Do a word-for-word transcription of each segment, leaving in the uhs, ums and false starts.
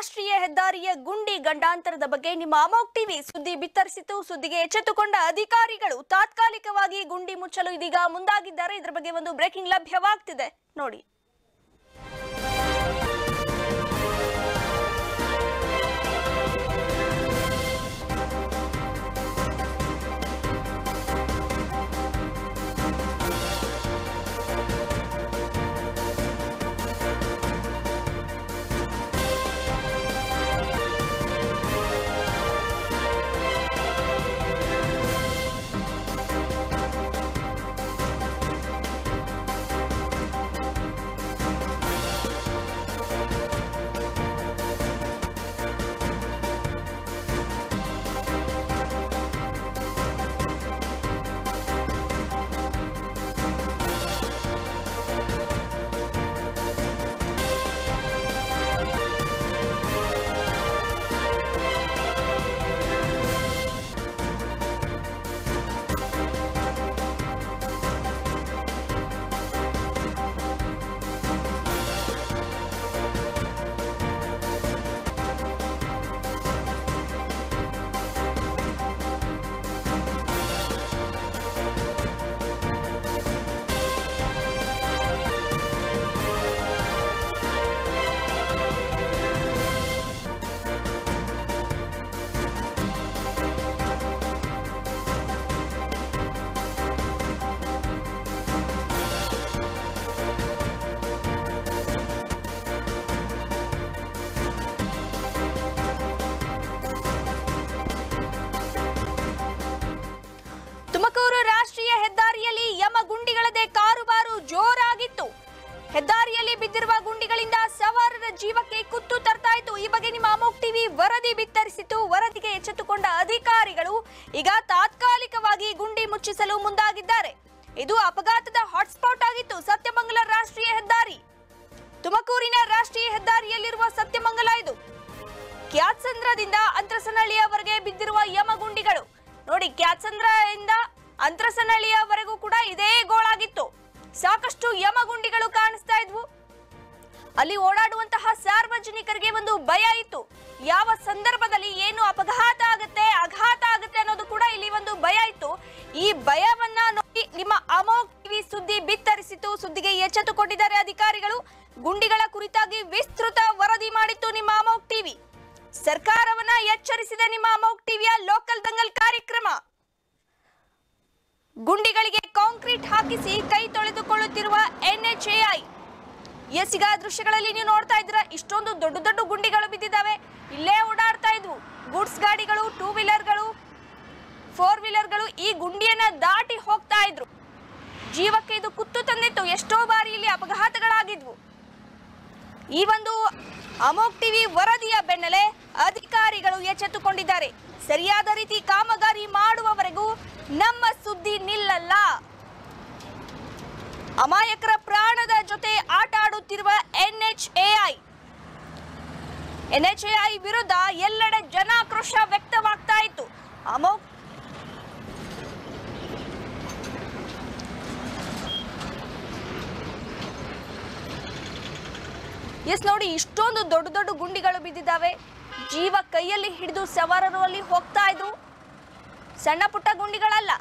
ರಾಷ್ಟ್ರೀಯ ಹೆದ್ದಾರಿಯ ಗುಂಡಿ ಗಂಡಾಂತರದ ಬಗ್ಗೆ ನಿಮ್ಮ ಅಮೋಕ್ ಟಿವಿ ಸುದ್ದಿ ಬಿತ್ತರಿಸಿತು. ಸುದ್ದಿಗೆ ಎಚ್ಚೆತ್ತುಕೊಂಡ ಅಧಿಕಾರಿಗಳು ತಾತ್ಕಾಲಿಕವಾಗಿ ಗುಂಡಿ ಮುಚ್ಚಲು ಇದೀಗ ಮುಂದಾಗಿದ್ದಾರೆ. ಇದರ ಬಗ್ಗೆ ಒಂದು ಬ್ರೇಕಿಂಗ್ ಲಭ್ಯವಾಗ್ತಿದೆ ನೋಡಿ. ತುಮಕೂರು ರಾಷ್ಟ್ರೀಯ ಹೆದ್ದಾರಿಯಲ್ಲಿ ಯಮ ಗುಂಡಿಗಳದೇ ಕಾರುಬಾರು ಜೋರಾಗಿತ್ತು. ಹೆದ್ದಾರಿಯಲ್ಲಿ ಬಿದ್ದಿರುವ ಗುಂಡಿಗಳಿಂದ ಸವಾರರ ಜೀವಕ್ಕೆ ಕುತ್ತು ತರ್ತಾ ಇತ್ತು. ಈ ಬಗ್ಗೆ ನಿಮ್ಮ ಅಮೋಕ್ ಟಿವಿ ವರದಿ ಬಿತ್ತರಿಸಿತು. ವರದಿಗೆ ಎಚ್ಚೆತ್ತುಕೊಂಡ ಅಧಿಕಾರಿಗಳು ಈಗ ತಾತ್ಕಾಲಿಕವಾಗಿ ಗುಂಡಿ ಮುಚ್ಚಿಸಲು ಮುಂದಾಗಿದ್ದಾರೆ. ಇದು ಅಪಘಾತದ ಹಾಟ್ಸ್ಪಾಟ್ ಆಗಿತ್ತು. ಸತ್ಯಮಂಗಲ ರಾಷ್ಟ್ರೀಯ ಹೆದ್ದಾರಿ, ತುಮಕೂರಿನ ರಾಷ್ಟ್ರೀಯ ಹೆದ್ದಾರಿಯಲ್ಲಿರುವ ಸತ್ಯಮಂಗಲ ಇದು. ಕ್ಯಾತ್ಸಂದ್ರದಿಂದ ಅಂತ್ರಸನಹಳ್ಳಿಯವರೆಗೆ ಬಿದ್ದಿರುವ ಯಮ ಗುಂಡಿಗಳು ನೋಡಿ. ಕ್ಯಾತ್ಸಂದ್ರದಿಂದ ಅಂತ್ರಸನಹಳ್ಳಿಯವರೆಗೂ ಕೂಡ ಇದೇ ಗೋಳಾಗಿತ್ತು. ಸಾಕಷ್ಟು ಯಮಗುಂಡಿಗಳು ಕಾಣಿಸ್ತಾ ಇದ್ವು. ಅಲ್ಲಿ ಓಡಾಡುವಂತಹ ಸಾರ್ವಜನಿಕರಿಗೆ ಒಂದು ಭಯ ಇತ್ತು. ಯಾವ ಸಂದರ್ಭದಲ್ಲಿ ಏನು ಅಪಘಾತ ಆಗುತ್ತೆ, ಆಘಾತ ಆಗುತ್ತೆ ಅನ್ನೋದು ಕೂಡ ಇಲ್ಲಿ ಒಂದು ಭಯ ಇತ್ತು. ಈ ಭಯವನ್ನ ನೋಡಿ ನಿಮ್ಮ ಅಮೋಕ್ ಟಿವಿ ಸುದ್ದಿ ಬಿತ್ತರಿಸಿತು. ಸುದ್ದಿಗೆ ಎಚ್ಚೆತ್ತುಕೊಂಡಿದ್ದಾರೆ ಅಧಿಕಾರಿಗಳು. ಗುಂಡಿಗಳ ಕುರಿತಾಗಿ ವಿಸ್ತೃತ ವರದಿ ಮಾಡಿತ್ತು ನಿಮ್ಮ ಅಮೋಕ್ ಟಿವಿ. ಸರ್ಕಾರವನ್ನ ಎಚ್ಚರಿಸಿದ ನಿಮ್ಮ ಅಮೋಕ್ ಟಿವಿಯ ಲೋಕಲ್ ದಂಗಲ್ ಕಾರ್ಯಕ್ರಮ. ಗುಂಡಿಗಳಿಗೆ ಕಾಂಕ್ರೀಟ್ ಹಾಕಿಸಿ ಕೈ ತೊಳೆದುಕೊಳ್ಳುತ್ತಿರುವ N H A I. Yes, ಈಗ ದೃಶ್ಯಗಳಲ್ಲಿ ನೀವು ನೋಡ್ತಾ ಇದ್ದೀರಾ, ಇಷ್ಟೊಂದು ದೊಡ್ಡ ದೊಡ್ಡ ಗುಂಡಿಗಳು ಬಿದ್ದಿದ್ದಾವೆ. ಇಲ್ಲೇ ಓಡಾಡ್ತಾ ಇದ್ವು ಗೂಡ್ಸ್ ಗಾಡಿಗಳು, ಟೂ ವೀಲರ್ಗಳು, ಫೋರ್ ವೀಲರ್ಗಳು ಈ ಗುಂಡಿಯನ್ನ ದಾಟಿ ಹೋಗ್ತಾ ಇದ್ರು. ಜೀವಕ್ಕೆ ಇದು ಕುತ್ತು ತಂದಿತ್ತು. ಎಷ್ಟೋ ಬಾರಿ ಇಲ್ಲಿ ಅಪಘಾತಗಳಾಗಿದ್ವು. ಈ ಒಂದು ಅಮೋಕ್ ಟಿವಿ ವರದಿಯ ಬೆನ್ನಲ್ಲೇ ಅಧಿಕಾರಿಗಳು ಎಚ್ಚೆತ್ತುಕೊಂಡಿದ್ದಾರೆ. ಸರಿಯಾದ ರೀತಿ ಕಾಮಗಾರಿ ಮಾಡುವವರೆಗೂ ನಮ್ಮ ಸುದ್ದಿ ನಿಲ್ಲಲ್ಲ. ಅಮಾಯಕರ ಪ್ರಾಣದ ಜೊತೆ ಆಟ ಆಡುತ್ತಿರುವ N H A I N H A I ವಿರುದ್ಧ ಎಲ್ಲೆಡೆ ಜನಾಕ್ರೋಶ ವ್ಯಕ್ತವಾಗ್ತಾ ಇತ್ತು. ಅಮೋಕ್ ಎಸ್ ನೋಡಿ, ಇಷ್ಟೊಂದು ದೊಡ್ಡ ದೊಡ್ಡ ಗುಂಡಿಗಳು ಬಿದ್ದಿದ್ದಾವೆ. ಜೀವ ಕೈಯಲ್ಲಿ ಹಿಡಿದು ಸವಾರರು ಅಲ್ಲಿ ಹೋಗ್ತಾ ಇದ್ರು. ಸಣ್ಣ ಪುಟ್ಟ ಗುಂಡಿಗಳಲ್ಲ.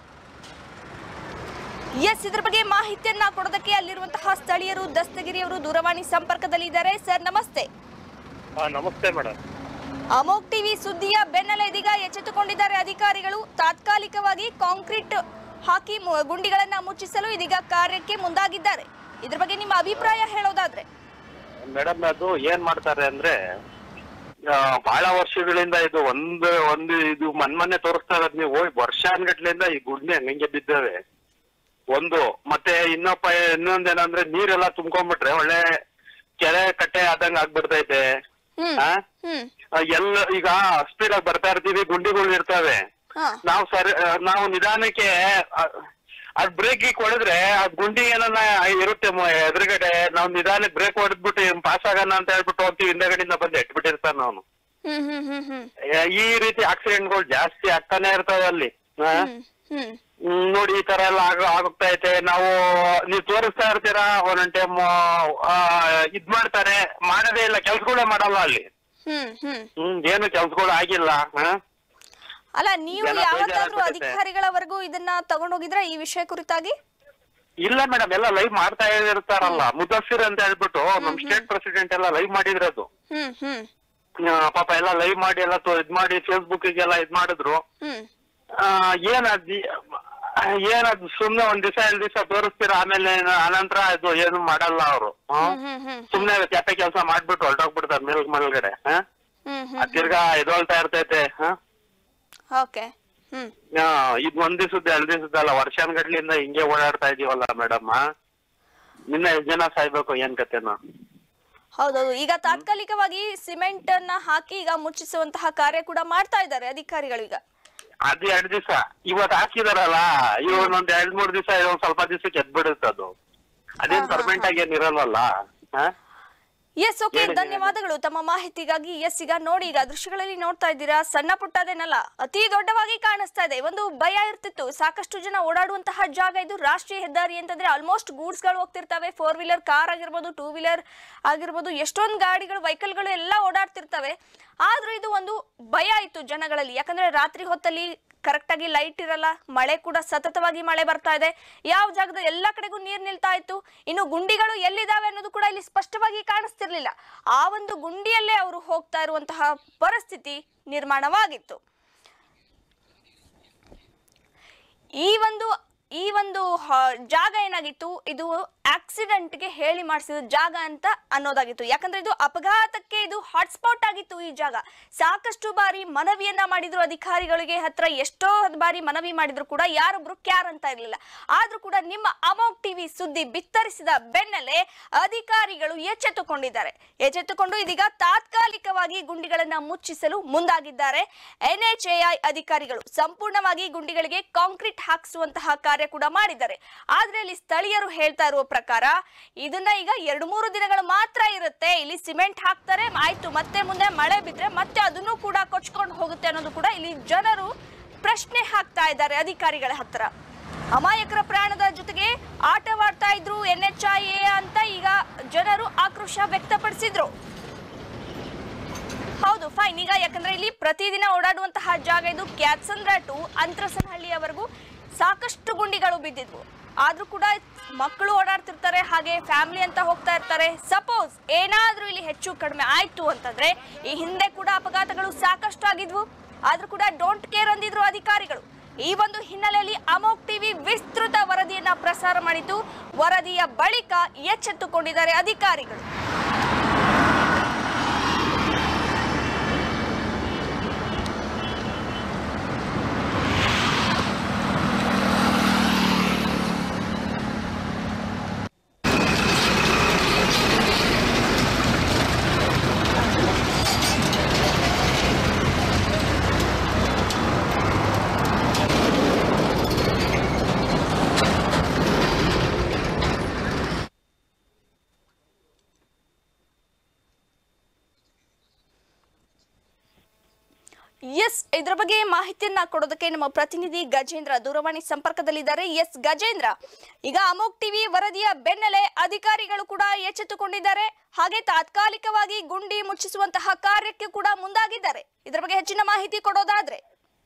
ಎಸ್, ಇದ್ರ ಬಗ್ಗೆ ಮಾಹಿತಿಯನ್ನ ಕೊಡೋದಕ್ಕೆ ಅಲ್ಲಿರುವಂತಹ ಸ್ಥಳೀಯರು, ದಸ್ತಗಿರಿಯವರು ದೂರವಾಣಿ ಸಂಪರ್ಕದಲ್ಲಿ ಇದ್ದಾರೆ. ಸರ್ ನಮಸ್ತೆ. ನಮಸ್ತೆ ಮೇಡಮ್. ಅಮೋಕ್ ಟಿವಿ ಸುದ್ದಿಯ ಬೆನ್ನಲ್ಲೇ ಇದೀಗ ಎಚ್ಚೆತ್ತುಕೊಂಡಿದ್ದಾರೆ ಅಧಿಕಾರಿಗಳು. ತಾತ್ಕಾಲಿಕವಾಗಿ ಕಾಂಕ್ರೀಟ್ ಹಾಕಿ ಗುಂಡಿಗಳನ್ನ ಮುಚ್ಚಿಸಲು ಇದೀಗ ಕಾರ್ಯಕ್ಕೆ ಮುಂದಾಗಿದ್ದಾರೆ. ಇದ್ರ ಬಗ್ಗೆ ನಿಮ್ಮ ಅಭಿಪ್ರಾಯ ಹೇಳೋದಾದ್ರೆ? ಮೇಡಮ್, ಅದು ಏನ್ ಮಾಡ್ತಾರೆ ಅಂದ್ರೆ ಬಹಳ ವರ್ಷಗಳಿಂದ ಇದು ಒಂದು ಒಂದು ಇದು ಮನ್ ಮೊನ್ನೆ ತೋರಿಸ್ತಾ ಇರೋದ್ ನೀವು ವರ್ಷಾನ್ಗಟ್ಲಿಂದ ಈ ಗುಂಡಿ ಹಂಗೆ ಬಿದ್ದಾವೆ. ಒಂದು ಮತ್ತೆ ಇನ್ನೊಪ್ಪ ಇನ್ನೊಂದೇನಂದ್ರೆ ನೀರೆಲ್ಲ ತುಂಬ್ಕೊಂಡ್ಬಿಟ್ರೆ ಒಳ್ಳೆ ಕೆರೆ ಕಟ್ಟೆ ಆದಂಗ ಆಗ್ಬಿಡ್ತೈತೆ. ಎಲ್ಲ ಈಗ ಸ್ಪೀಡ್ ಆಗಿ ಬರ್ತಾ ಇರ್ತೀವಿ, ಗುಂಡಿಗಳು ಇರ್ತವೆ. ನಾವು ಸರಿ ನಾವು ನಿಧಾನಕ್ಕೆ ಅದ್ ಬ್ರೇಕ್ ಹೊಡೆದ್ರೆ ಆ ಗುಂಡಿ ಏನನ್ನ ಇರುತ್ತೆ ಎದುರುಗಡೆ, ನಾವು ನಿಧಾನಕ್ಕೆ ಬ್ರೇಕ್ ಹೊಡೆದ್ಬಿಟ್ಟು ಪಾಸ್ ಆಗೋಣ ಅಂತ ಹೇಳ್ಬಿಟ್ಟು ಹೋಗ್ತೀವಿ, ಹಿಂದಗಡೆಯಿಂದ ಬಂದು ಎಟ್ಬಿಟ್ಟಿರ್ತಾನ ಅವನು. ಈ ರೀತಿ ಆಕ್ಸಿಡೆಂಟ್ಗಳು ಜಾಸ್ತಿ ಆಗ್ತಾನೆ ಇರ್ತವೆ ಅಲ್ಲಿ. ನೋಡಿ ಈ ತರ ಎಲ್ಲ ಆಗ ಆಗುತ್ತಾ ಐತೆ. ನಾವು ನೀವು ತೋರಿಸ್ತಾ ಇರ್ತೀರಾ, ಒಂದೊಂದ್ ಟೈಮ್ ಇದ್ ಮಾಡ್ತಾರೆ, ಮಾಡೋದೇ ಇಲ್ಲ, ಕೆಲ್ಸಗಳೇ ಮಾಡಲ್ಲ ಅಲ್ಲಿ. ಹ್ಮ್ ಹ್ಮ್ ಹ್ಮ್ ಏನು ಕೆಲ್ಸಗಳು ಆಗಿಲ್ಲ. ಅಲ್ಲ, ನೀವು ಯಾವತ್ತಾದ್ರೂ ಅಧಿಕಾರಿಗಳವರೆಗೂ ಇದನ್ನ ತಗೊಂಡೋಗಿದ್ರ ಈ ವಿಷಯ ಕುರಿತಾಗಿ? ಇಲ್ಲ ಮೇಡಮ್, ಎಲ್ಲ ಲೈವ್ ಮಾಡ್ತಾ ಇರ್ತಾರಲ್ಲ, ಮುದಸ್ಸಿರ್ ಅಂತ ಹೇಳ್ಬಿಟ್ಟು ನಮ್ ಸ್ಟೇಟ್ ಪ್ರೆಸಿಡೆಂಟ್ ಎಲ್ಲ ಲೈವ್ ಮಾಡಿದ್ರದು. ಹ್ಮ್ ಹ್ಮ್ ಪಾಪ ಎಲ್ಲ ಲೈವ್ ಮಾಡಿ ಎಲ್ಲ ಇದ್ ಮಾಡಿ ಫೇಸ್ಬುಕ್ ಗೆಲ್ಲ ಇದ್ ಮಾಡಿದ್ರು. ಏನದ್ ಏನದ್ ಸುಮ್ನೆ ಒಂದ್ ದಿವಸ ಎರಡ್ ದಿವಸ ತೋರಿಸ್ತೀರ, ಆಮೇಲೆ ಅನಂತರ ಅದು ಏನು ಮಾಡಲ್ಲ ಅವರು. ಸುಮ್ನೆ ಕೆಟ್ಟ ಕೆಲಸ ಮಾಡ್ಬಿಟ್ಟು ಹೊರಟೋಗ್ಬಿಡ್ತಾರ ಮೇಲ್ ಮೇಲ್ಗಡೆ. ತಿರ್ಗಾ ಎದೊಳ್ತಾ ಇರ್ತೈತೆ. ಓಕೆ. ಇದ್ ಒಂದ್ ದಿವಸದ ಎರಡ್ ದಿವಸದಲ್ಲ, ವರ್ಷಾನ್ಗಡ್ಲಿಂದ ಹಿಂಗೆ ಓಡಾಡ್ತಾ ಇದೀವಲ್ಲ ಮೇಡಮ್. ನಿನ್ನ ಎಷ್ಟ್ ಜನ ಸಾಯ್ಬೇಕು, ಏನ್ ಕತೆನೋ. ಹೌದೌದು. ಈಗ ತಾತ್ಕಾಲಿಕವಾಗಿ ಸಿಮೆಂಟ್ ಅನ್ನ ಹಾಕಿ ಈಗ ಮುಚ್ಚಿಸುವಂತಹ ಕಾರ್ಯ ಕೂಡ ಮಾಡ್ತಾ ಇದ್ದಾರೆ ಅಧಿಕಾರಿಗಳು. ಈಗ ಅದ್ ಎರಡ್ ದಿವಸ ಇವತ್ ಹಾಕಿದಾರಲ್ಲ, ಇವನೊಂದ್ ಎರಡ್ ಮೂರ್ ದಿವಸ ಒಂದ್ ಸ್ವಲ್ಪ ದಿವಸಕ್ಕೆ ಎದ್ ಬಿಡುತ್ತೆ ಅದು. ಅದೇನ್ ಪರ್ಮನೆಂಟ್ ಆಗಿ ಏನ್ ಇರಲ್ವಲ್ಲ. ಎಸ್, ಓಕೆ, ಧನ್ಯವಾದಗಳು ತಮ್ಮ ಮಾಹಿತಿಗಾಗಿ. ಎಸ್, ಈಗ ನೋಡಿ, ಈಗ ದೃಶ್ಯಗಳಲ್ಲಿ ನೋಡ್ತಾ ಇದ್ದೀರಾ, ಸಣ್ಣ ಪುಟ್ಟದೇನಲ್ಲ, ಅತಿ ದೊಡ್ಡವಾಗಿ ಕಾಣಿಸ್ತಾ ಇದೆ. ಒಂದು ಭಯ ಇರ್ತಿತ್ತು, ಸಾಕಷ್ಟು ಜನ ಓಡಾಡುವಂತಹ ಜಾಗ ಇದು. ರಾಷ್ಟ್ರೀಯ ಹೆದ್ದಾರಿ ಅಂತಂದ್ರೆ ಆಲ್ಮೋಸ್ಟ್ ಗೂಡ್ಸ್ ಗಳು ಹೋಗ್ತಿರ್ತವೆ, ಫೋರ್ ವೀಲರ್ ಕಾರ್ ಆಗಿರ್ಬೋದು, ಟೂ ವೀಲರ್ ಆಗಿರ್ಬೋದು, ಎಷ್ಟೊಂದು ಗಾಡಿಗಳು ವೆಹಿಕಲ್ ಗಳು ಎಲ್ಲ ಓಡಾಡ್ತಿರ್ತವೆ. ಆದ್ರೂ ಇದು ಒಂದು ಭಯ ಇತ್ತು ಜನಗಳಲ್ಲಿ, ಯಾಕಂದ್ರೆ ರಾತ್ರಿ ಹೊತ್ತಲ್ಲಿ ಕರೆಕ್ಟ್ ಆಗಿ ಲೈಟ್ ಇರಲ್ಲ, ಮಳೆ ಕೂಡ ಸತತವಾಗಿ ಮಳೆ ಬರ್ತಾ ಇದೆ, ಯಾವ ಜಾಗದ ಎಲ್ಲ ಕಡೆಗೂ ನೀರ್ ನಿಲ್ತಾ ಇತ್ತು. ಇನ್ನು ಗುಂಡಿಗಳು ಎಲ್ಲಿದಾವೆ ಅನ್ನೋದು ಕೂಡ ಇಲ್ಲಿ ಸ್ಪಷ್ಟವಾಗಿ ಕಾಣಿಸ್ತಿರ್ಲಿಲ್ಲ. ಆ ಒಂದು ಗುಂಡಿಯಲ್ಲೇ ಅವರು ಹೋಗ್ತಾ ಇರುವಂತಹ ಪರಿಸ್ಥಿತಿ ನಿರ್ಮಾಣವಾಗಿತ್ತು. ಈ ಒಂದು ಈ ಒಂದು ಜಾಗ ಏನಾಗಿತ್ತು, ಇದು ಆಕ್ಸಿಡೆಂಟ್ಗೆ ಹೇಳಿ ಮಾಡಿಸಿದ ಜಾಗ ಅಂತ ಅನ್ನೋದಾಗಿತ್ತು. ಯಾಕಂದ್ರೆ ಇದು ಅಪಘಾತಕ್ಕೆ ಇದು ಹಾಟ್ಸ್ಪಾಟ್ ಆಗಿತ್ತು ಈ ಜಾಗ. ಸಾಕಷ್ಟು ಬಾರಿ ಮನವಿಯನ್ನ ಮಾಡಿದ್ರು ಅಧಿಕಾರಿಗಳಿಗೆ ಹತ್ರ, ಎಷ್ಟೋ ಬಾರಿ ಮನವಿ ಮಾಡಿದ್ರು ಕೂಡ ಯಾರೊಬ್ರು ಕ್ಯಾರ್ ಅಂತ ಇರ್ಲಿಲ್ಲ. ಆದ್ರೂ ಕೂಡ ನಿಮ್ಮ ಅಮೋಕ್ ಟಿವಿ ಸುದ್ದಿ ಬಿತ್ತರಿಸಿದ ಬೆನ್ನಲ್ಲೇ ಅಧಿಕಾರಿಗಳು ಎಚ್ಚೆತ್ತುಕೊಂಡಿದ್ದಾರೆ. ಎಚ್ಚೆತ್ತುಕೊಂಡು ಇದೀಗ ತಾತ್ಕಾಲಿಕವಾಗಿ ಗುಂಡಿಗಳನ್ನ ಮುಚ್ಚಿಸಲು ಮುಂದಾಗಿದ್ದಾರೆ. ಎನ್ ಎಚ್ ಎ ಐ ಅಧಿಕಾರಿಗಳು ಸಂಪೂರ್ಣವಾಗಿ ಗುಂಡಿಗಳಿಗೆ ಕಾಂಕ್ರೀಟ್ ಹಾಕಿಸುವಂತಹ ಕಾರ್ಯ ಕೂಡ ಮಾಡಿದ್ದಾರೆ. ಆದ್ರೆ ಇಲ್ಲಿ ಸ್ಥಳೀಯರು ಹೇಳ್ತಾ ಇರುವ ಪ್ರಕಾರ ಇದನ್ನ ಈಗ ಎರಡು ಮೂರು ದಿನಗಳು ಮಾತ್ರ ಇರುತ್ತೆ, ಇಲ್ಲಿ ಸಿಮೆಂಟ್ ಹಾಕ್ತಾರೆ, ಆಯ್ತು, ಮತ್ತೆ ಮುಂದೆ ಮಳೆ ಬಿದ್ರೆ ಮತ್ತೆ ಅದನ್ನು ಕೂಡ ಕೊಚ್ಕೊಂಡು ಹೋಗುತ್ತೆ ಅನ್ನೋದು ಕೂಡ ಇಲ್ಲಿ ಜನರು ಪ್ರಶ್ನೆ ಹಾಕ್ತಾ ಇದ್ದಾರೆ ಅಧಿಕಾರಿಗಳ ಹತ್ರ. ಅಮಾಯಕರ ಪ್ರಾಣದ ಜೊತೆಗೆ ಆಟವಾಡ್ತಾ ಇದ್ರು ಎನ್ ಎಚ್ ಐ ಎ ಅಂತ ಈಗ ಜನರು ಆಕ್ರೋಶ ವ್ಯಕ್ತಪಡಿಸಿದ್ರು. ಹೌದು, ಫೈನ್. ಈಗ ಯಾಕಂದ್ರೆ ಇಲ್ಲಿ ಪ್ರತಿದಿನ ಓಡಾಡುವಂತಹ ಜಾಗ ಇದು. ಕ್ಯಾತ್ಸಂದ್ರ ಟು ಅಂತರಸನಹಳ್ಳಿಯವರೆಗೂ ಸಾಕಷ್ಟು ಗುಂಡಿಗಳು ಬಿದ್ದಿದ್ವು. ಆದ್ರೂ ಕೂಡ ಮಕ್ಕಳು ಓಡಾಡ್ತಿರ್ತಾರೆ, ಹಾಗೆ ಫ್ಯಾಮಿಲಿ ಅಂತ ಹೋಗ್ತಾ ಇರ್ತಾರೆ. ಸಪೋಸ್ ಏನಾದ್ರೂ ಇಲ್ಲಿ ಹೆಚ್ಚು ಕಡಿಮೆ ಆಯ್ತು ಅಂತಂದ್ರೆ, ಈ ಹಿಂದೆ ಕೂಡ ಅಪಘಾತಗಳು ಸಾಕಷ್ಟು ಆಗಿದ್ವು, ಆದ್ರೂ ಕೂಡ ಡೋಂಟ್ ಕೇರ್ ಅಂದಿದ್ರು ಅಧಿಕಾರಿಗಳು. ಈ ಒಂದು ಹಿನ್ನೆಲೆಯಲ್ಲಿ ಅಮೋಕ್ ಟಿವಿ ವಿಸ್ತೃತ ವರದಿಯನ್ನ ಪ್ರಸಾರ ಮಾಡಿದ್ದು, ವರದಿಯ ಬಳಿಕ ಎಚ್ಚೆತ್ತುಕೊಂಡಿದ್ದಾರೆ ಅಧಿಕಾರಿಗಳು. ಎಸ್, ಇದರ ಬಗ್ಗೆ ಮಾಹಿತಿಯನ್ನ ಕೊಡೋದಕ್ಕೆ ನಮ್ಮ ಪ್ರತಿನಿಧಿ ಗಜೇಂದ್ರ ದೂರವಾಣಿ ಸಂಪರ್ಕದಲ್ಲಿದ್ದಾರೆ. ಎಸ್ ಗಜೇಂದ್ರ, ಈಗ ಅಮೋಕ್ ಟಿವಿ ವರದಿಯ ಬೆನ್ನಲ್ಲೇ ಅಧಿಕಾರಿಗಳು ಕೂಡ ಎಚ್ಚೆತ್ತುಕೊಂಡಿದ್ದಾರೆ, ಹಾಗೆ ತಾತ್ಕಾಲಿಕವಾಗಿ ಗುಂಡಿ ಮುಚ್ಚಿಸುವಂತಹ ಕಾರ್ಯಕ್ಕೆ ಕೂಡ ಮುಂದಾಗಿದ್ದಾರೆ. ಇದರ ಬಗ್ಗೆ ಹೆಚ್ಚಿನ ಮಾಹಿತಿ ಕೊಡೋದಾದ್ರೆ?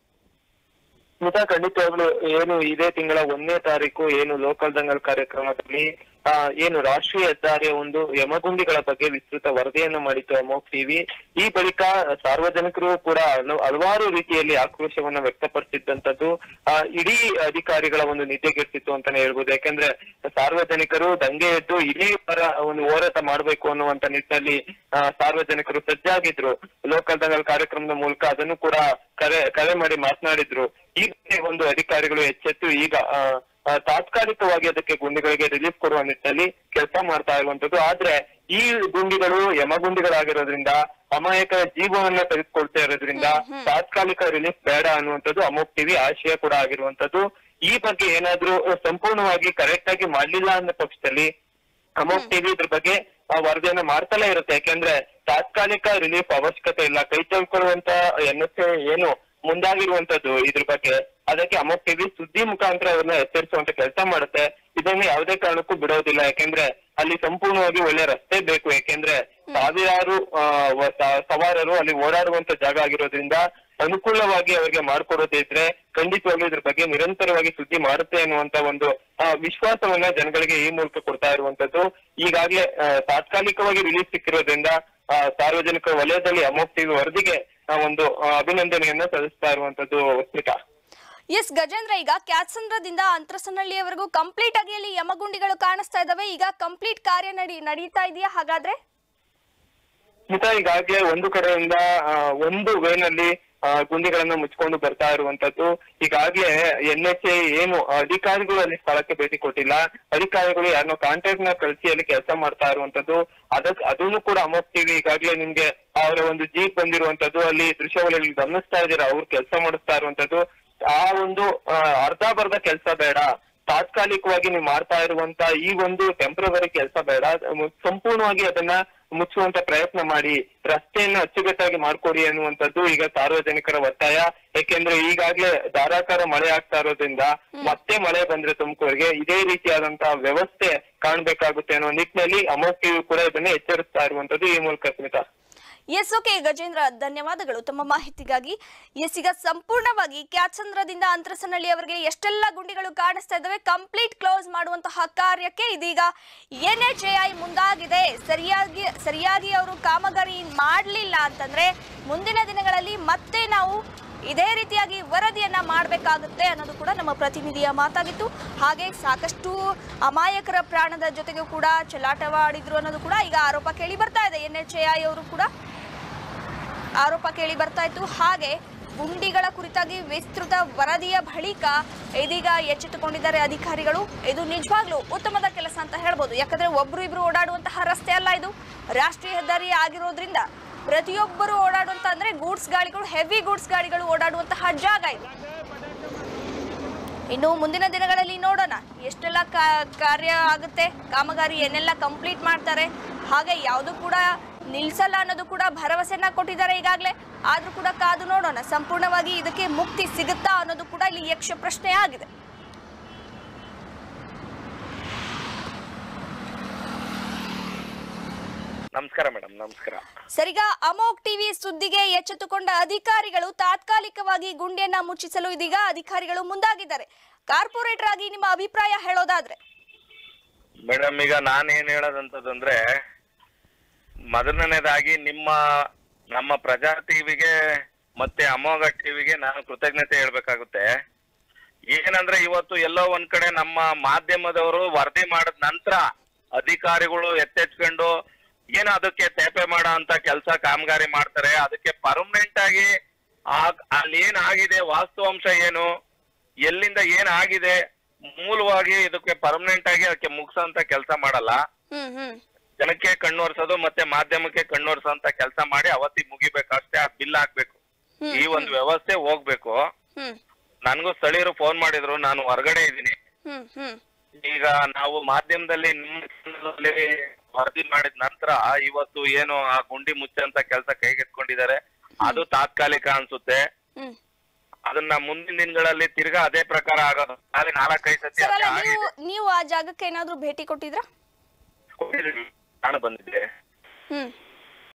ಖಂಡಿತವಾಗ್ಲು ಏನು ಇದೇ ತಿಂಗಳ ಒಂದನೇ ತಾರೀಕು ಏನು ಲೋಕಲ್ ದಂಗಲ್ ಕಾರ್ಯಕ್ರಮದಲ್ಲಿ ಆ ಏನು ರಾಷ್ಟ್ರೀಯ ಹೆದ್ದಾರಿಯ ಒಂದು ಯಮಗುಂಡಿಗಳ ಬಗ್ಗೆ ವಿಸ್ತೃತ ವರದಿಯನ್ನು ಮಾಡಿತ್ತು ಅಮೋಕ್ ಟಿವಿ. ಈ ಬಳಿಕ ಸಾರ್ವಜನಿಕರು ಕೂಡ ಹಲವಾರು ರೀತಿಯಲ್ಲಿ ಆಕ್ರೋಶವನ್ನ ವ್ಯಕ್ತಪಡಿಸಿದ್ದಂಥದ್ದು ಆ ಇಡೀ ಅಧಿಕಾರಿಗಳ ಒಂದು ನಿದ್ದೆಗೆಡ್ತಿತ್ತು ಅಂತಾನೆ ಹೇಳ್ಬೋದು. ಯಾಕಂದ್ರೆ ಸಾರ್ವಜನಿಕರು ದಂಗೆ ಎದ್ದು ಇಡೀ ಪರ ಒಂದು ಹೋರಾಟ ಮಾಡ್ಬೇಕು ಅನ್ನುವಂತ ನಿಟ್ಟಿನಲ್ಲಿ ಆ ಸಾರ್ವಜನಿಕರು ಸಜ್ಜಾಗಿದ್ರು. ಲೋಕಲ್ ದಂಗಲ್ ಕಾರ್ಯಕ್ರಮದ ಮೂಲಕ ಅದನ್ನು ಕೂಡ ಕರೆ ಕರೆ ಮಾಡಿ ಮಾತನಾಡಿದ್ರು. ಈ ಒಂದು ಅಧಿಕಾರಿಗಳು ಎಚ್ಚೆತ್ತು ಈಗ ತಾತ್ಕಾಲಿಕವಾಗಿ ಅದಕ್ಕೆ ಗುಂಡಿಗಳಿಗೆ ರಿಲೀಫ್ ಕೊಡುವ ನಿಟ್ಟಿನಲ್ಲಿ ಕೆಲಸ ಮಾಡ್ತಾ ಇರುವಂತದ್ದು. ಆದ್ರೆ ಈ ಗುಂಡಿಗಳು ಯಮಗುಂಡಿಗಳಾಗಿರೋದ್ರಿಂದ ಅಮಾಯಕರ ಜೀವವನ್ನ ತೆಗೆದುಕೊಳ್ತಾ ಇರೋದ್ರಿಂದ ತಾತ್ಕಾಲಿಕ ರಿಲೀಫ್ ಬೇಡ ಅನ್ನುವಂಥದ್ದು ಅಮೋಕ್ ಟಿವಿ ಆಶಯ ಕೂಡ ಆಗಿರುವಂತದ್ದು. ಈ ಬಗ್ಗೆ ಏನಾದ್ರೂ ಸಂಪೂರ್ಣವಾಗಿ ಕರೆಕ್ಟ್ ಆಗಿ ಮಾಡ್ಲಿಲ್ಲ ಅನ್ನೋ ಪಕ್ಷದಲ್ಲಿ ಅಮೋಕ್ ಟಿವಿ ಇದ್ರ ಬಗ್ಗೆ ವರದಿಯನ್ನ ಮಾಡ್ತಲೇ ಇರುತ್ತೆ. ಯಾಕೆಂದ್ರೆ ತಾತ್ಕಾಲಿಕ ರಿಲೀಫ್ ಅವಶ್ಯಕತೆ ಇಲ್ಲ, ಕೈ ತೊಳ್ಕೊಳ್ಳುವಂತ ಎನ್ ಎಸ್ ಎ ಏನು ಮುಂದಾಗಿರುವಂತದ್ದು ಇದ್ರ ಬಗ್ಗೆ, ಅದಕ್ಕೆ ಅಮೋಕ್ ಟಿವಿ ಸುದ್ದಿ ಮುಖಾಂತರ ಅವ್ರನ್ನ ಎಚ್ಚರಿಸುವಂತ ಕೆಲಸ ಮಾಡುತ್ತೆ. ಇದನ್ನು ಯಾವುದೇ ಕಾರಣಕ್ಕೂ ಬಿಡೋದಿಲ್ಲ. ಯಾಕೆಂದ್ರೆ ಅಲ್ಲಿ ಸಂಪೂರ್ಣವಾಗಿ ಒಳ್ಳೆ ರಸ್ತೆ ಬೇಕು. ಯಾಕೆಂದ್ರೆ ಸಾವಿರಾರು ಸವಾರರು ಅಲ್ಲಿ ಓಡಾಡುವಂತ ಜಾಗ ಆಗಿರೋದ್ರಿಂದ ಅನುಕೂಲವಾಗಿ ಅವರಿಗೆ ಮಾಡ್ಕೊಡೋದೇ ಇದ್ರೆ ಖಂಡಿತವಾಗ್ಲೂ ಇದ್ರ ಬಗ್ಗೆ ನಿರಂತರವಾಗಿ ಸುದ್ದಿ ಮಾಡುತ್ತೆ ಅನ್ನುವಂತ ಒಂದು ವಿಶ್ವಾಸವನ್ನ ಜನಗಳಿಗೆ ಈ ಮೂಲಕ ಕೊಡ್ತಾ ಇರುವಂತದ್ದು. ಈಗಾಗ್ಲೇ ತಾತ್ಕಾಲಿಕವಾಗಿ ರಿಲೀಸ್ ಸಿಕ್ಕಿರೋದ್ರಿಂದ ಸಾರ್ವಜನಿಕ ವಲಯದಲ್ಲಿ ಅಮೋಕ್ ಟಿವಿ ವರದಿಗೆ ಒಂದು ಅಭಿನಂದನೆಯನ್ನ ಸಲ್ಲಿಸ್ತಾ ಇರುವಂತದ್ದು. ಸ್ಮಿತಾ. ಎಸ್ ಗಜೇಂದ್ರ, ಈಗ ಕ್ಯಾತ್ಸಂದ್ರದಿಂದ ಅಂತರಸನಹಳ್ಳಿಯವರೆಗೂ ಕಂಪ್ಲೀಟ್ ಆಗಿ ಅಲ್ಲಿ ಯಮಗುಂಡಿಗಳು ಕಾಣಿಸ್ತಾ ಇದಾವೆ. ಈಗ ಕಂಪ್ಲೀಟ್ ಕಾರ್ಯ ನಡಿ ನಡೀತಾ ಇದೆಯಾ ಹಾಗಾದ್ರೆ? ಸ್ಮಿತಾ, ಈಗಾಗ್ಲೇ ಒಂದು ಕಡೆಯಿಂದ ಒಂದು ವೇನಲ್ಲಿ ಗುಂಡಿಗಳನ್ನ ಮುಚ್ಕೊಂಡು ಬರ್ತಾ ಇರುವಂತದ್ದು. ಈಗಾಗ್ಲೇ ಎನ್ ಎಚ್ ಎ ಏನು ಅಧಿಕಾರಿಗಳು ಅಲ್ಲಿ ಸ್ಥಳಕ್ಕೆ ಭೇಟಿ ಕೊಟ್ಟಿಲ್ಲ, ಅಧಿಕಾರಿಗಳು ಯಾರನ್ನೋ ಕಾಂಟ್ರಾಕ್ಟ್ ನ ಕಳಿಸಿ ಅಲ್ಲಿ ಕೆಲಸ ಮಾಡ್ತಾ ಇರುವಂತದ್ದು. ಅದಕ್ ಅದನ್ನು ಕೂಡ ಅಮೋಕ್ ಟಿವಿ ಈಗಾಗ್ಲೇ ನಿಮ್ಗೆ ಅವರ ಒಂದು ಜೀಪ್ ಬಂದಿರುವಂತದ್ದು, ಅಲ್ಲಿ ದೃಶ್ಯಾವಳಿಯಲ್ಲಿ ಗಮನಿಸ್ತಾ ಇದ್ದೀರಾ, ಅವ್ರು ಕೆಲಸ ಮಾಡಿಸ್ತಾ ಇರುವಂತದ್ದು. ಆ ಒಂದು ಅರ್ಧ ಬರ್ಧ ಕೆಲಸ ಬೇಡ, ತಾತ್ಕಾಲಿಕವಾಗಿ ನೀವು ಮಾಡ್ತಾ ಇರುವಂತ ಈ ಒಂದು ಟೆಂಪ್ರವರಿ ಕೆಲಸ ಬೇಡ, ಸಂಪೂರ್ಣವಾಗಿ ಅದನ್ನ ಮುಚ್ಚುವಂತ ಪ್ರಯತ್ನ ಮಾಡಿ, ರಸ್ತೆಯನ್ನ ಅಚ್ಚುಕಟ್ಟಾಗಿ ಮಾಡ್ಕೊಡಿ ಅನ್ನುವಂಥದ್ದು ಈಗ ಸಾರ್ವಜನಿಕರ ಒತ್ತಾಯ. ಯಾಕೆಂದ್ರೆ ಈಗಾಗ್ಲೇ ಧಾರಾಕಾರ ಮಳೆ ಆಗ್ತಾ ಇರೋದ್ರಿಂದ ಮತ್ತೆ ಮಳೆ ಬಂದ್ರೆ ತುಮಕೂರಿಗೆ ಇದೇ ರೀತಿಯಾದಂತಹ ವ್ಯವಸ್ಥೆ ಕಾಣ್ಬೇಕಾಗುತ್ತೆ ಅನ್ನೋ ನಿಟ್ಟಿನಲ್ಲಿ ಅಮೋಕ್ ಟಿವಿ ಕೂಡ ಇದನ್ನ ಎಚ್ಚರಿಸ್ತಾ ಇರುವಂತದ್ದು ಈ ಮೂಲಕ. ಸ್ಮಿತಾ. ಎಸ್, ಓಕೆ ಗಜೇಂದ್ರ, ಧನ್ಯವಾದಗಳು ತಮ್ಮ ಮಾಹಿತಿಗಾಗಿ. ಎಸ್, ಈಗ ಸಂಪೂರ್ಣವಾಗಿ ಕ್ಯಾತ್ಸಂದ್ರದಿಂದ ಅಂತರಸನಹಳ್ಳಿಯವರೆಗೆ ಎಷ್ಟೆಲ್ಲ ಗುಂಡಿಗಳು ಕಾಣಿಸ್ತಾ ಇದ್ದಾವೆ, ಕಂಪ್ಲೀಟ್ ಕ್ಲೋಸ್ ಮಾಡುವಂತಹ ಕಾರ್ಯಕ್ಕೆ ಇದೀಗ ಎನ್ ಎಚ್ ಎ ಐ ಮುಂದಾಗಿದೆ. ಸರಿಯಾಗಿ ಸರಿಯಾಗಿ ಅವರು ಕಾಮಗಾರಿ ಮಾಡಲಿಲ್ಲ ಅಂತಂದ್ರೆ ಮುಂದಿನ ದಿನಗಳಲ್ಲಿ ಮತ್ತೆ ನಾವು ಇದೇ ರೀತಿಯಾಗಿ ವರದಿಯನ್ನ ಮಾಡಬೇಕಾಗುತ್ತೆ ಅನ್ನೋದು ಕೂಡ ನಮ್ಮ ಪ್ರತಿನಿಧಿಯ ಮಾತಾಗಿತ್ತು. ಹಾಗೆ ಸಾಕಷ್ಟು ಅಮಾಯಕರ ಪ್ರಾಣದ ಜೊತೆಗೂ ಕೂಡ ಚೆಲ್ಲಾಟವಾಡಿದ್ರು ಅನ್ನೋದು ಕೂಡ ಈಗ ಆರೋಪ ಕೇಳಿ ಬರ್ತಾ ಇದೆ. ಎನ್ ಎಚ್ ಎ ಐ ಅವರು ಕೂಡ ಆರೋಪ ಕೇಳಿ ಬರ್ತಾ ಇತ್ತು. ಹಾಗೆ ಗುಂಡಿಗಳ ಕುರಿತಾಗಿ ವಿಸ್ತೃತ ವರದಿಯ ಬಳಿಕ ಇದೀಗ ಎಚ್ಚೆತ್ತುಕೊಂಡಿದ್ದಾರೆ ಅಧಿಕಾರಿಗಳು. ಇದು ನಿಜವಾಗ್ಲೂ ಉತ್ತಮದ ಕೆಲಸ ಅಂತ ಹೇಳ್ಬೋದು. ಯಾಕಂದ್ರೆ ಒಬ್ರು ಇಬ್ರು ಓಡಾಡುವಂತಹ ರಸ್ತೆ ಅಲ್ಲ, ಇದು ರಾಷ್ಟ್ರೀಯ ಹೆದ್ದಾರಿ ಆಗಿರೋದ್ರಿಂದ ಪ್ರತಿಯೊಬ್ಬರು ಓಡಾಡುವಂತ ಅಂದ್ರೆ ಗೂಡ್ಸ್ ಗಾಡಿಗಳು, ಹೆವಿ ಗೂಡ್ಸ್ ಗಾಡಿಗಳು ಓಡಾಡುವಂತಹ ಜಾಗ ಇದು. ಇನ್ನು ಮುಂದಿನ ದಿನಗಳಲ್ಲಿ ನೋಡೋಣ ಎಷ್ಟೆಲ್ಲ ಕಾರ್ಯ ಆಗುತ್ತೆ, ಕಾಮಗಾರಿ ಏನೆಲ್ಲ ಕಂಪ್ಲೀಟ್ ಮಾಡ್ತಾರೆ, ಹಾಗೆ ಯಾವುದು ಕೂಡ ನಿಲ್ಸಲ್ಲ ಅನ್ನೋದು ಕೂಡ ಭರವಸೆಯನ್ನ ಕೊಟ್ಟಿದ್ದಾರೆ ಈಗಾಗಲೇ. ಆದ್ರೂ ಕೂಡ ಕಾದು ನೋಡೋಣ, ಸಂಪೂರ್ಣವಾಗಿ ಇದಕ್ಕೆ ಮುಕ್ತಿ ಸಿಗುತ್ತಾ ಅನ್ನೋದು ಕೂಡ ಇಲ್ಲಿ ಯಕ್ಷ ಪ್ರಶ್ನೆ ಆಗಿದೆ. ನಮಸ್ಕಾರ ಮೇಡಮ್. ನಮಸ್ಕಾರ. ಸರಿಗ ಅಮೋಕ್ ಟಿವಿ ಸುದ್ದಿಗೆ ಎಚ್ಚೆತ್ತುಕೊಂಡ ಅಧಿಕಾರಿಗಳು ತಾತ್ಕಾಲಿಕವಾಗಿ ಗುಂಡಿಯನ್ನ ಮುಚ್ಚಿಸಲು ಇದೀಗ ಅಧಿಕಾರಿಗಳು ಮುಂದಾಗಿದ್ದಾರೆ. ಕಾರ್ಪೊರೇಟರ್ ಆಗಿ ನಿಮ್ಮ ಅಭಿಪ್ರಾಯ ಹೇಳೋದಾದ್ರೆ? ಮೇಡಮ್, ಈಗ ನಾನೇನ್ ಹೇಳೋದಂತದಂದ್ರೆ, ಮೊದಲನೇದಾಗಿ ನಿಮ್ಮ ನಮ್ಮ ಪ್ರಜಾ ಟಿವಿಗೆ ಮತ್ತೆ ಅಮೋಘ ಟಿವಿಗೆ ನಾನು ಕೃತಜ್ಞತೆ ಹೇಳ್ಬೇಕಾಗುತ್ತೆ. ಏನಂದ್ರೆ ಇವತ್ತು ಎಲ್ಲೋ ಒಂದ್ ಕಡೆ ನಮ್ಮ ಮಾಧ್ಯಮದವರು ವರದಿ ಮಾಡಿದ ನಂತರ ಅಧಿಕಾರಿಗಳು ಎತ್ತೆಚ್ಕೊಂಡು ಏನು ಅದಕ್ಕೆ ತೇಪೆ ಮಾಡೋ ಅಂತ ಕೆಲಸ ಕಾಮಗಾರಿ ಮಾಡ್ತಾರೆ. ಅದಕ್ಕೆ ಪರ್ಮನೆಂಟ್ ಆಗಿ ಅಲ್ಲಿ ಏನ್ ಆಗಿದೆ, ವಾಸ್ತವಾಂಶ ಏನು, ಎಲ್ಲಿಂದ ಏನ್ ಆಗಿದೆ, ಮೂಲವಾಗಿ ಇದಕ್ಕೆ ಪರ್ಮನೆಂಟ್ ಆಗಿ ಅದಕ್ಕೆ ಮುಗಿಸೋಂತ ಕೆಲಸ ಮಾಡಲ್ಲ. ಜನಕ್ಕೆ ಕಣ್ಣೋರ್ಸೋದು ಮತ್ತೆ ಮಾಧ್ಯಮಕ್ಕೆ ಕಣ್ಣೋರ್ಸೋಂತ ಕೆಲಸ ಮಾಡಿ ಅವತ್ತಿಗೆ ಮುಗಿಬೇಕಷ್ಟೇ. ಆ ಬಿಲ್ ಹಾಕ್ಬೇಕು, ಈ ಒಂದು ವ್ಯವಸ್ಥೆ ಹೋಗ್ಬೇಕು. ನನ್ಗೂ ಸ್ಥಳೀಯರು ಫೋನ್ ಮಾಡಿದ್ರು, ನಾನು ಹೊರಗಡೆ ಇದ್ದೀನಿ. ಈಗ ನಾವು ಮಾಧ್ಯಮದಲ್ಲಿ ನಿಮ್ಮ ವರದಿ ಮಾಡಿದ ನಂತರ ಇವತ್ತು ಏನು ಆ ಗುಂಡಿ ಮುಚ್ಚಂತ ಕೆಲಸ ಕೈಗೆತ್ಕೊಂಡಿದ್ದಾರೆ, ಅದು ತಾತ್ಕಾಲಿಕ ಅನ್ಸುತ್ತೆ. ಅದನ್ನ ಮುಂದಿನ ದಿನಗಳಲ್ಲಿ ತಿರ್ಗಾ ಅದೇ ಪ್ರಕಾರ ಆಗೋದು. ಅಲ್ಲಿ ನಾಲ್ಕೈದು ಸತಿ ನೀವು ಆ ಜಾಗಕ್ಕೆ ಏನಾದ್ರು ಭೇಟಿ ಕೊಟ್ಟಿದ್ರಾ? ನಾನು ಬಂದಿದ್ದೆ. ಹ್ಮ್